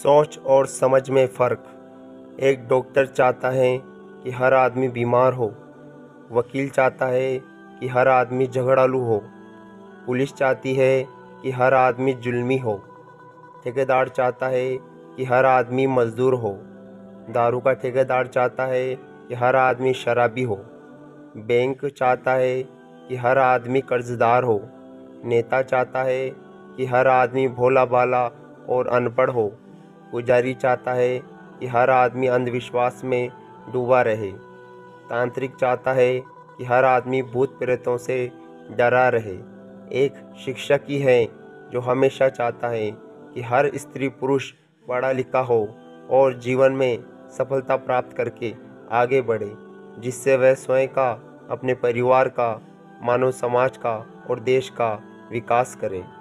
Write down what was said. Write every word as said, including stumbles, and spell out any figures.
सोच और समझ में फ़र्क। एक डॉक्टर चाहता है कि हर आदमी बीमार हो, वकील चाहता है कि हर आदमी झगड़ालू हो, पुलिस चाहती है कि हर आदमी जुल्मी हो, ठेकेदार चाहता है कि हर आदमी मजदूर हो, दारू का ठेकेदार चाहता है कि हर आदमी शराबी हो, बैंक चाहता है कि हर आदमी कर्जदार हो, नेता चाहता है कि हर आदमी भोला भाला और अनपढ़ हो, पुजारी चाहता है कि हर आदमी अंधविश्वास में डूबा रहे, तांत्रिक चाहता है कि हर आदमी भूत प्रेतों से डरा रहे। एक शिक्षक ही है जो हमेशा चाहता है कि हर स्त्री पुरुष पढ़ा लिखा हो और जीवन में सफलता प्राप्त करके आगे बढ़े, जिससे वह स्वयं का, अपने परिवार का, मानव समाज का और देश का विकास करे।